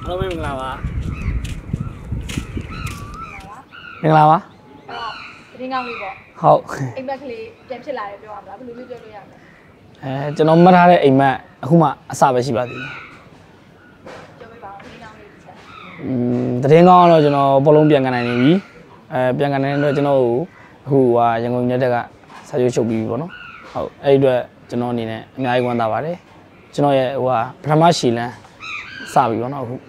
အားလုံးပဲမင်္ဂလာပါမင်္ဂလာပါအဲ့တော့တင်းကောင်းလေးပေါ့ဟုတ်အိမ်မက်ကလေးပြန်ဖြစ်လာတယ်ပြောရမလားဘယ်လိုမျိုးပြောလို့ရမလဲကျွန်တော်မှတ်ထားတဲ့အိမ်မက်အခုမှအစပဲရှိပါသေးတယ်ပြောပြပါဦးတင်းကောင်းလေးတစ်ချက်တင်းကောင်းကတော့ကျွန်တော်ဘောလုံးပြန်ကန်နိုင်နေပြီပြန်ကန်နိုင်တဲ့အတွက်ကျွန်တော်အခုရန်ကုန်ညက်တက်ကစာချုပ်ချုပ်ပြီးပြီပေါ့နော်ဟုတ်အဲ့ဒီအတွက်ကျွန်တော်အနေနဲ့အများကြီးဝမ်းသာပါတယ်ကျွန်တော်ရဲ့ပထမရှီလန်းစပြီပေါ့နော်အခုဟုတ်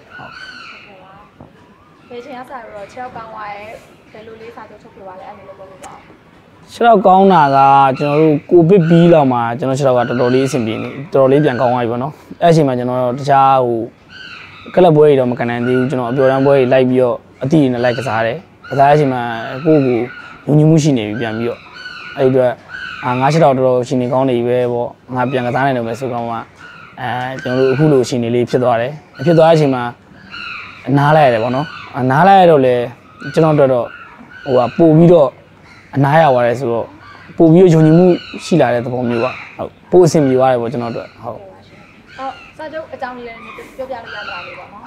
ဘယ်ချိန်ကစတော့6ကောင်းသွားရဲ့ဘယ်လိုလေးစာချုပ်ချုပ်ပြပါလဲအဲ့လိုပြောပြပါဦး 6ကောင်းတာကကျွန်တော်တို့ကိုဗစ်ပြီးလောက်မှာကျွန်တော်6ကတော်တော်လေးအဆင်ပြေနေတော်တော်လေးပြန်ကောင်းသွားပြီပေါ့နော်အဲ့အချိန်မှာကျွန်တော်တခြားကလပ်ပွဲတွေတော့မကန်နိုင်သေးဘူးကျွန်တော်အပျော်တမ်းပွဲတွေလိုက်ပြီးတော့အတိအနဲ့လိုက်ကစားတယ်ကစားတဲ့အချိန်မှာကိုယ့်ကိုယုံကြည်မှုရှိနေပြီပြန်ပြီးတော့အဲ့ဒီအတွက်ငါးချက်တော့တော်တော်ရှင်နေကောင်းနေပြီပဲပေါ့ငါပြန်ကစားနိုင်တယ်ပဲဆိုကောင်းကကျွန်တော်တို့အခုလိုရှင်နေလေးဖြစ်သွားတယ်ဖြစ်သွားတဲ့အချိန်မှာနားလိုက်ရတယ်ပေါ့နော်နားလိုက်ရတော့လေကျွန်တော်တို့တော့ပို့ပြီးတော့အနားရသွားတယ်ဆိုတော့ပို့ပြီးတော့ယုံကြည်မှုရှိလာတဲ့သဘောမျိုးပါဟုတ်ပို့အဆင်ပြေသွားတယ်ပေါ့ကျွန်တော်တို့ဟုတ်စာချုပ်အကြောင်းလေးလည်းပြောပြလို့ရတာလေပေါ့နော်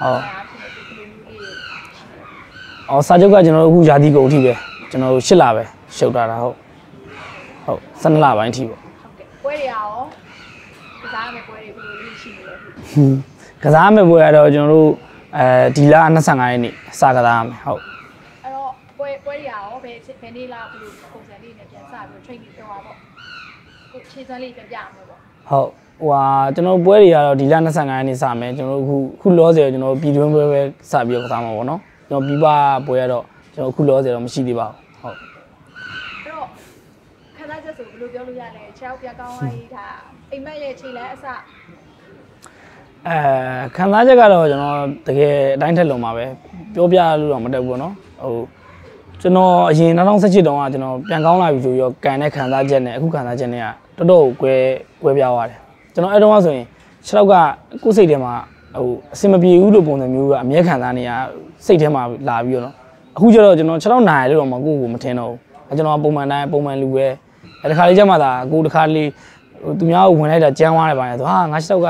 ဟုတ်စာချုပ်ကကျွန်တော်တို့အခုယာတီကုန်အထိပဲကျွန်တော်တို့8လပဲရှုပ်တာဟုတ်12လပိုင်းအထိပေါ့ဟုတ်ကဲ့ပွဲတွေရောကစားမယ်ပွဲတွေဘယ်လိုလေးရှိနေလဲကစားမယ်ပွဲကတော့ကျွန်တော်တို့ဒီလ25ရက်နေ့စကစားရမယ်ဟုတ်အဲ့တော့ပွဲတွေရောဘယ်နေ့လားဘယ်လိုပုံစံလေးနဲ့ပြန်စပြီး training လုပ်ပါပေါ့ကိုခြေစွမ်းလေးပြန်ပြရမယ်ပေါ့ဟုတ်ကျွန်တော်ပွဲတွေကတော့ဒီလ25ရက်နေ့စမယ်ကျွန်တော်အခုလောဆယ်ကျွန်တော်ပြည်တွင်းပွဲပဲစပြီးတော့ကစားမှာပေါ့နော်ကျွန်တော်ပြီးပါပွဲကတော့ကျွန်တော်အခုလောဆယ်တော့မရှိသေးပါဘူးဟုတ်အဲ့တော့ခံစားချက်ဆိုဘယ်လိုပြောလို့ရလဲခြေောက်ပြကောင်းသွားရေးဒါအိမ်မက်ရဲ့ခြေလဲအစခံစားချက်ကတော့ကျွန်တော်တကယ်အတိုင်းထက်လုံးပါပဲပြောပြလို့တော့မတက်ဘူးပေါ့နော်ကျွန်တော်အရင်2017တုန်းကကျွန်တော်ပြန်ကောင်းလာပြီဆိုရောကန်တဲ့ခံစားချက်နဲ့အခုခံစားချက်နဲ့ကတော်တော်ကွဲပြားသွားတယ်ကျွန်တော်အဲ့တုန်းကဆိုရင်6လောက်ကကိုယ်စိတ်ထဲမှာအဆင်မပြေဘူးလို့ပုံစံမျိုးကအမြဲခံစားနေရစိတ်ထဲမှာလာပြီးတော့အခုကျတော့ကျွန်တော်6လောက်နိုင်လို့တော့မကိုမထင်တော့ဘူးကျွန်တော်ပုံမှန်လူပဲတခါလေးကျမှသာကိုတခါလေးသူများကိုဝင်လိုက်တာကြမ်းသွားတယ်ပါလေဆိုငါ6လောက်က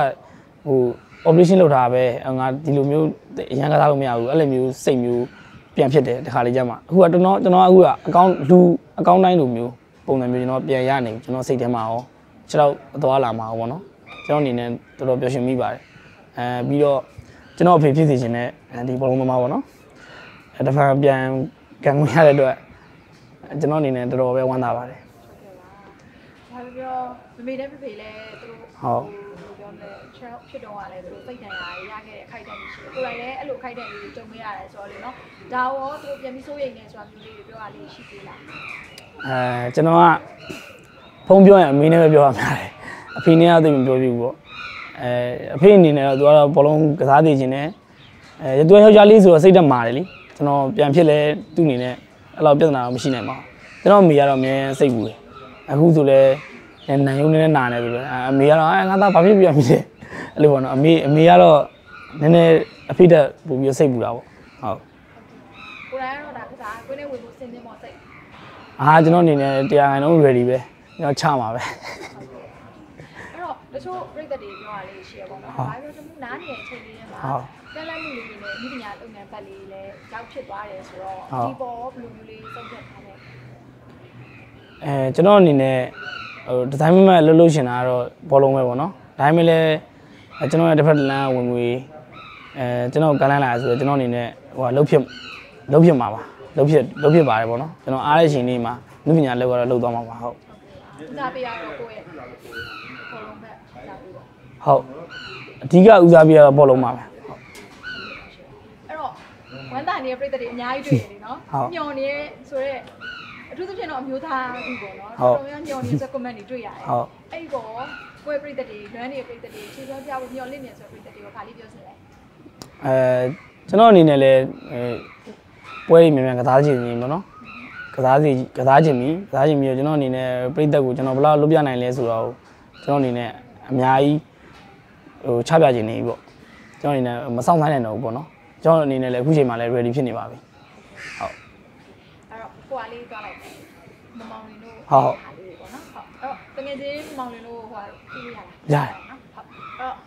operation လုပ်တာပဲငါဒီလိုမျိုးအရန်ကစားလို့မရဘူးအဲ့လိုမျိုးစိတ်မျိုးပြန်ဖြစ်တယ်တခါလေးကျမှအခုကကျွန်တော်အခုကအကောင့်တိုင်းလိုမျိုးပုံစံမျိုးကျွန်တော်ပြန်ရနေကျွန်တော်စိတ်ထဲမှာရော6လောက်အသွားလာမှာပေါ့နော်ကျွန်တော်အနေနဲ့တော်တော်ပျော်ရွှင်မိပါတယ်ပြီးတော့ကျွန်တော်အဖေဖြစ်စီခြင်းနဲ့ဒီဘောလုံးသမားပေါ့နော်တဖန်ပြန်ကန်ခွင့်ရတဲ့အတွက်ကျွန်တော်အနေနဲ့တော်တော်ပဲဝမ်းသာပါတယ်ဘာပြောမမေနဲ့ဖေလည်းသူတို့ဟုတ်ပြောလဲဖြစ်တော့ကလည်းသူတို့စိတ်တန်ရာရခဲ့တဲ့အခိုက်အတန့်ရှိတယ်ကိုယ်တိုင်လည်းအဲ့လိုအခိုက်အတန့်လေးကြုံခဲ့ရတယ်ဆိုတော့လေနော်ဒါရောသူတို့ပြန်ပြီးစိုးရိမ်နေဆိုတာမျိုးလေးတွေပြောရလေးရှိသေးလားကျွန်တော်ကဖုန်းပြောရင်အမေနဲ့ပဲပြောရမှာတယ်အဖေနဲ့ကသိမပြောပြဘူးပေါ့အဖေအနေနဲ့တော့သူကတော့ဘောလုံးကစားသိခြင်းနဲ့သူကယောက်ျားလေးဆိုတော့စိတ်တက်မာတယ်လေကျွန်တော်ပြန်ဖြစ်လဲသူ့အနေနဲ့အဲ့လိုပြဿနာတော့မရှိနိုင်ပါဘူးကျွန်တော်အမေကတော့အမြဲစိတ်ပူတယ်အခုဆိုလဲနိုင်ရုံနဲ့နာနေဆိုလဲအမေကတော့ငါသားဘာဖြစ်ပြန်ပြီလဲအဲ့လိုပေါ့နော်အမေကတော့နည်းနည်းအဖေတက်ပူပြီးစိတ်ပူတာပေါ့ဟုတ်ကိုယ်တိုင်ကတော့ဒါကစားကိုယ်နဲ့ဝင်ဖို့စဉ်းစားမှစိတ်ကျွန်တော်အနေနဲ့100%လုံး ready ပဲကျွန်တော်ချမှာပဲအဲ့တော့တချို့ပြိတ္တတွေပြောရလေးရှိရပေါ့နော်ဘာပြောချင်မှုနားနေတဲ့အချိန်လေးမှာကလပ်မှုလေးနဲ့ဤပညာလုပ်ငန်းဘက်လေးလည်းရောက်ဖြစ်သွားတယ်ဆိုတော့ဒီပေါ်ဘယ်လိုမျိုးလေးသုံးသပ်ထားလဲကျွန်တော်အနေနဲ့ဒီဇိုင်းမလှုပ်ရှင်တာကတော့ဘောလုံးပဲပေါ့နော်ဒါပေမဲ့လည်းကျွန်တော်ရဲ့တစ်ဖက်လမ်းဝင်ငွေကျွန်တော်ကလန်းလာဆိုတော့ကျွန်တော်အနေနဲ့လှုပ်ဖြစ်မှာပါလှုပ်ဖြစ်ပါတယ်ပေါ့နော်ကျွန်တော်အားရရှင်နေမှာဤပညာလောက်ကတော့လှုပ်သွားမှာပါဟုတ်ဦးစားပေးရတော့ကိုယ့်ရဲ့ဘောလုံးဘက်လာပြီးပေါ့ဟုတ်အဓိကဦးစားပေးရတော့ဘောလုံးပါပဲဟုတ်အဲ့တော့ဝမ်းသာနေတဲ့ပြည်သက်တွေအများကြီးတွေ့ရတယ်နော်ညော်နေဆိုတော့အထူးသဖြင့်တော့အမျိုးသားဘူးပေါ့နော်တော်တော်များညော်နေတဲ့ comment တွေတွေ့ရတယ်အဲ့တော့ကိုယ့်ပြည်သက်တွေလွမ်းနေတဲ့ပြည်သက်တွေခြေစွမ်းပြဖို့ညော်လင့်နေဆိုပြည်သက်တွေကိုခါလေးပြောစင်လဲကျွန်တော်အနေနဲ့လည်းပွဲတွေမြန်ကစားချင်နေပေါ့နော်ကစားချင်ပြီတော့ကျွန်တော်အနေနဲ့ပြည်သက်ကိုကျွန်တော်ဘယ်လောက်လုပ်ပြနိုင်လဲဆိုတော့ကျွန်တော်အနေနဲ့အများကြီးချပြချင်နေပြီပေါ့ကျွန်တော်အနေနဲ့မဆောင်ဆိုင်နိုင်တော့ဘူးပေါ့နော်ကျွန်တော်အနေနဲ့လည်းအခုချိန်မှာလည်း ready ဖြစ်နေပါပြီဟုတ်အဲ့တော့ကိုကလေးသွားလိုက်မမောင်လင်းတို့ဟုတ်ပေါ့နော်ဟုတ်အဲ့တော့တကယ်ချင်းမမောင်လင်းတို့ဟိုကြည့်ရလားရတယ်နော်ဟုတ်အဲ့တော့ဘာပြောကို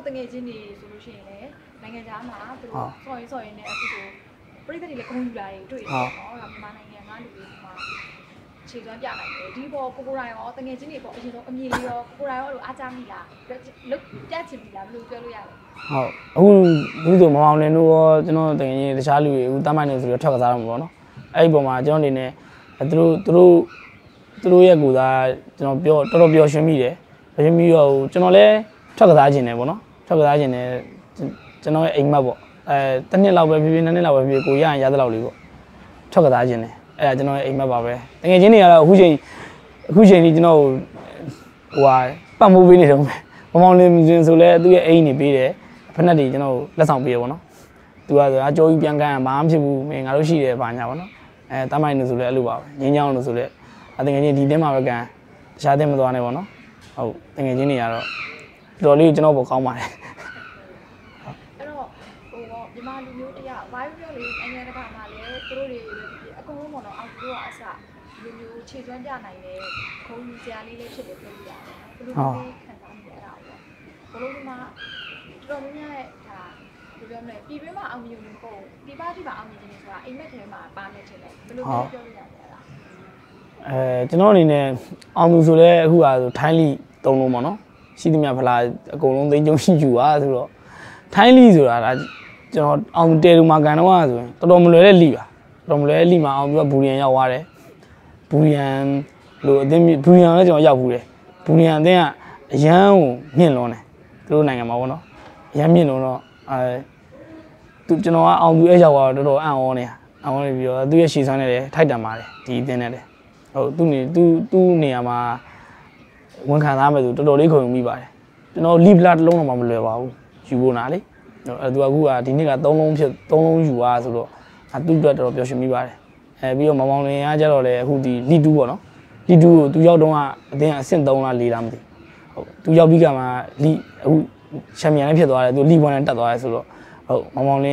တငယ်ချင်းတွေဆိုလို့ရှိရင်လည်းနိုင်ငံခြားမှာသူတို့စော်ရင်နဲ့အခုဆိုပြည်သက်တွေလည်းဂုဏ်ယူလာတွေတွေ့တယ်နော်မြန်မာနိုင်ငံကလူတွေမှာခြေစွမ်းပြနိုင်တယ်ဒီပေါ်ကိုရိုင်းရောတငယ်ချင်းတွေပေါ့အရင်ဆုံးအမြင်လေးရောကိုရိုင်းရောလို့အားကြမိလားလုတ်ပြချင်ပြီလားဘယ်လိုပြောလို့ရလဲဟုတ်အခုဆိုမအောင်လင်းတို့ရောကျွန်တော်တကယ်ကြီးတခြားလူတွေအခုတမိုင်းနေဆိုတော့ထွက်ကစားတော့မှာပေါ့နော်အဲ့ဒီပုံမှာကျွန်တော်အနေနဲ့သူတို့ရဲ့ကိုယ်သားကျွန်တော်တော်တော်ပျော်ရွှင်မိတယ်ပျော်ရွှင်ပြီးတော့ကျွန်တော်လည်းထွက်ကစားခြင်းတယ်ပေါ့နော်ထွက်ကစားခြင်းတယ်ကျွန်တော်ရဲ့အိမ်မက်ပေါ့တစ်နှစ်လောက်ပဲဖြည်းဖြည်းနှစ်နှစ်လောက်ပဲဖြည်းဖြည်းကိုရရင်ရသလောက်လေးပေါ့ထွက်ကစားခြင်းတယ်အဲ့ဒါကျွန်တော်ရဲ့အိမ်မက်ပါပဲတကယ်ချင်းတွေကတော့အခုချိန်ကြီးကျွန်တော်ဟိုပတ်မိုးပေးနေတော့မမောင်လင်းဆိုလဲသူ့ရဲ့အိမ်နေပေးတယ်ဖက်နှက်တွေကျွန်တော်လက်ဆောင်ပေးရပေါ့နော်သူကဆိုအကျိုးကြီးပြန်ကန်ဘာမှမဖြစ်ဘူးမင်းငါတို့ရှိတယ်ဘာညာပေါ့နော်တမိုင်းနေဆိုလဲအဲ့လိုပါပဲငင်းချောင်းလို့ဆိုလဲတကယ်ချင်းဒီတင်းမှာပဲကန်တခြားတင်းမသွားနဲ့ပေါ့နော်ဟုတ်တကယ်ချင်းတွေကတော့တော်လေးကျွန်တော်ပေါ်ကောင်းပါတယ်အဲ့တော့ဟိုမြန်မာလူမျိုးတရားဘာပြောလေအញ្ញတကမှာလဲသူတို့တွေအကုန်လုံးပေါ့နော်အောက်တို့ကအစလူမျိုးခြေစွမ်းပြနိုင်တဲ့ခုံးယူစရာလေးလေးဖြစ်တယ်ပြောပြရတယ်ဘယ်လိုလဲခံစားနေရတာပေါ့ဘလုံးဒီမှာတော်များများဒါဘယ်ပြောမလဲပြည်တွင်းမှာအောင်မြင်နေပေါ့ပြည်ပကြီးမှာအောင်မြင်နေဆိုတာအိမ်မက်ထဲမှာပါနေတယ်လေဘယ်လိုပြောလို့ရလဲကျွန်တော်အနေနဲ့အောင်သူဆိုလဲအခုကဆိုထိုင်းလီသုံးလုံးပေါ့နော်ရှိသမျှဖလားအကုန်လုံးသိန်းကျုံရှိယူပါဆိုတော့ထိုင်းလီဆိုတာဒါကျွန်တော်အောင်တဲလူမှာကန်တော့ဆိုရင်တော်တော်မလွယ်တဲ့လီပါတော်မလွယ်တဲ့လီမှာအောင်ပြီးတော့ဘူရီယန်ရောက်သွားတယ်ဘူရီယန်လို့အသင်းဘူရီယန်လည်းကျွန်တော်ရောက်ဘူးတယ်ဘူရီယန်အသင်းကအရန်ကိုမြင့်လွန်းတယ်သူတို့နိုင်ငံမှာပေါ့နော်အရန်မြင့်လွန်းတော့သူကျွန်တော်ကအောင်သူအဲ့ရောက်သွားတော့တော်တော်အံ့ဩနေပြီးတော့သူရဲ့ရှည်ဆွမ်းနေတယ်ထိုက်တန်ပါတယ်ဒီအသင်းနဲ့လေဟုတ်သူနေရာမှာဝန်ခံသားမယ်ဆိုတော်တော်လေးခုံမိပါတယ်ကျွန်တော်လီပလာတစ်လုံးတော့မလွယ်ပါဘူးယူဖို့နာလေသူကအခုကဒီနေ့က3လုံးယူသွားဆိုတော့သူ့အတွက်တော်တော်ပျော်ရွှင်မိပါတယ်ပြီးတော့မောင်လင်းကကြတော့လေအခုဒီလီတူပေါ့နော်လီတူကိုသူရောက်တော့ကအသင်းအဆင့်3လား4လားမသိဟုတ်သူရောက်ပြီးကမှလီအခုချန်ပီယံလည်းဖြစ်သွားတယ်သူလီ1နဲ့တက်သွားတယ်ဆိုတော့ဟုတ်မောင်လ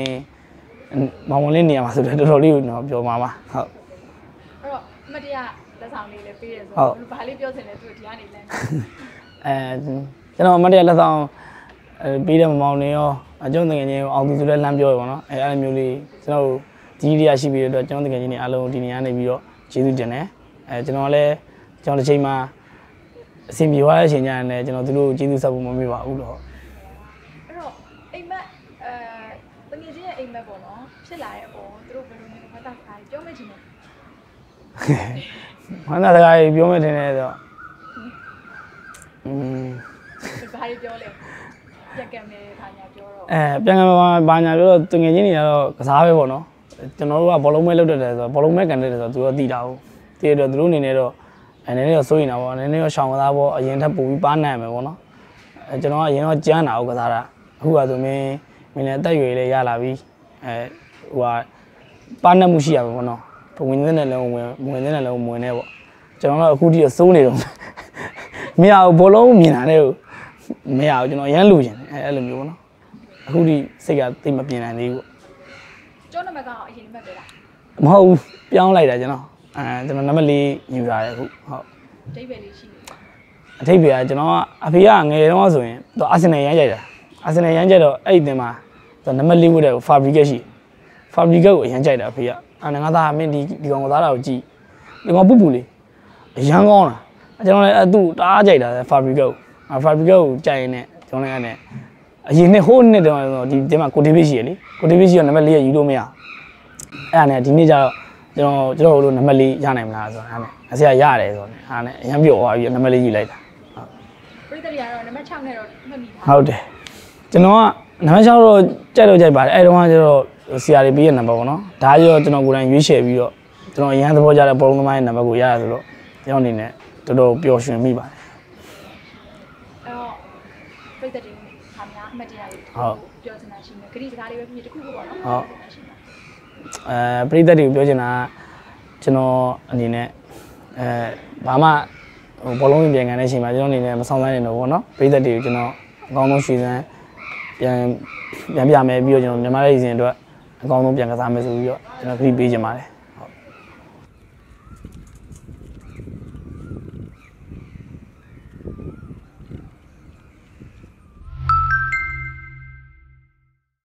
င်းနေရာမှာဆိုတော့တော်တော်လေးကိုတော့ပြောမှာပါဟုတ်အဲ့တော့မတရားလက်ဆောင်လေးလည်းပေးရဆိုတော့ဘာလေးပြောချင်လဲသူဒီကနေလမ်းကျွန်တော်မတရားလက်ဆောင်ပေးတဲ့မောင်လင်းရောကျွန်တော်တကယ်ချင်းအောင်သူဆိုတဲ့လမ်းပြောရပါတော့အဲ့လိုမျိုးလေးကျွန်တော်ကြီးရရှိပြီးတော့ကျွန်တော်တကယ်ချင်းနေအားလုံးဒီနေရာနေပြီးတော့ကျေးဇူးတင်တယ်ကျွန်တော်လည်းကျွန်တော်တစ်ချိန်မှာအဆင်ပြေသွားတဲ့အချိန်ကျရင်လည်းကျွန်တော်သူတို့ကျေးဇူးဆက်ဖို့မမေ့ပါဘူးတော့အဲ့တော့အိမ်မက်တကယ်ချင်းရဲ့အိမ်မက်ပေါ့နော်ဖြစ်လာတဲ့အပေါ်သူတို့ဘယ်လိုမျိုးဘာသာခါပြောမယ်ချင်လဲဘာသာစကားပြောမယ်ထင်တယ်ဆိုတော့ဘာပြောလဲပြန်ကံမယ်ဘာညာပြောတော့ပြန်ကံဘာညာပြောတော့တကယ်ချင်းတွေကတော့ကစားပဲပေါ့နော်ကျွန်တော်တို့ကဘောလုံးမဲလုပ်တတ်တယ်ဆိုတော့ဘောလုံးမဲကန်တတ်တယ်ဆိုတော့သူတို့သိတာဟုတ်သိတော့သူတို့အနေနဲ့တော့နည်းနည်းတော့စိုးရင်တာပေါ့နည်းနည်းတော့ရှောင်ကစားပေါ့အရင်ထပ်ပို့ပြီးပါနိုင်မယ်ပေါ့နော်ကျွန်တော်ကအရင်တော့ကြမ်းတာဟုတ်ကစားတာအခုကဆိုမင်းလည်းအသက်ရွယ်လေးရလာပြီဟိုကပါနိုင်မှုရှိရမှာပေါ့နော်ဝင်နေတဲ့လည်းဝင်နေတဲ့လည်းဝင်နေပေါ့ကျွန်တော်ကအခုထိစိုးနေတော့မရဘူးဘောလုံးမြင်တာနဲ့မရဘူးကျွန်တော်အရန်လူချင်တယ်အဲ့လိုမျိုးပေါ့နော်အခုထိစိတ်ကသိမပြင်နိုင်သေးဘူးကျောင်းနံပါတ်ကအရင်နံပါတ်ပဲလားမဟုတ်ဘူးပြောင်းလိုက်တာကျွန်တော်ကျွန်တော်နံပါတ်4ယူလာတယ်အခုဟုတ်အထိပ္ပယ်လေးရှိတယ်အထိပ္ပယ်ကကျွန်တော်ကအဖေကငယ်တုန်းကဆိုရင်သူအာဆင်နယ်ရမ်းကြိုက်တာအာဆင်နယ်ရမ်းကြိုက်တော့အဲ့ဒီတင်မှာသူနံပါတ်4ဝတ်တဲ့ဖာဘရီဂက်ရှိဖာဘရီဂက်ကိုအရမ်းကြိုက်တာအဖေကငါသားမင်းဒီကောင်ကသားတာကိုကြည့်ဒီကောင်ပူပူလေးအရန်ကောင်းတာကျွန်တော်လည်းသူ့တအားကြိုက်တာဖာဘရီဂက်ကိုကြိုက်ရင်လည်းကျွန်တော်လည်းအရင်နှစ်ဟိုးနှစ်တုန်းကဒီမှာကိုတေးပေးရှိရလေကိုတေးပေးရှိရနံပါတ်4ရယူလို့မရအဲ့ဒါနဲ့ဒီနေ့ကျတော့ကျွန်တော်တို့နံပါတ်4ရနိုင်မလားဆိုတော့အဲ့ဒါနဲ့အစရရတယ်ဆိုတော့အဲ့ဒါနဲ့အရင်ပြော့သွားပြီးနံပါတ်4ယူလိုက်တာဟုတ်ပြည်သူတွေကတော့နံပါတ်6နဲ့တော့မှတ်မိတာဟုတ်တယ်ကျွန်တော်ကနံပါတ်6တော့ကြိုက်ပါတယ်အဲ့တုန်းကကျတော့ဆရာတွေပေးရနံပါတ်ပေါ့နော်ဒါကြောကျွန်တော်ကိုယ်တိုင်ရွေးချယ်ပြီးတော့ကျွန်တော်အရန်သဘောကျတဲ့ဘောလုံးသမားရဲ့နံပါတ်ကိုရရဆိုတော့ကျွန်တော်အနေနဲ့တော်တော်ပျော်ရွှင်မိပါတယ်အဲ့တော့ပြည်သူတွေဟာများအမှတ်တရလေးပြောချင်တာရှိမယ်ဂရီစကားလေးပဲဖြစ်ဖြစ်တခုခုပေါ့နော်ဟုတ်ပြည်သူတွေကိုပြောချင်တာကျွန်တော်အနေနဲ့ဘာမှဘောလုံးပြန်ကန်တဲ့အချိန်မှာကျွန်တော်အနေနဲ့မဆောင်ဆိုင်နေတော့ဘောနော်ပြည်သက်တွေကိုကျွန်တော်အကောင်းဆုံးရွှေစမ်းပြန်ပြမယ်ပြီးတော့ကျွန်တော်မြန်မာပြည်စဉ်အတွက်အကောင်းဆုံးပြန်ကစားမယ်ဆိုပြီးတော့ကျွန်တော်ခရီးပေးချင်ပါတယ်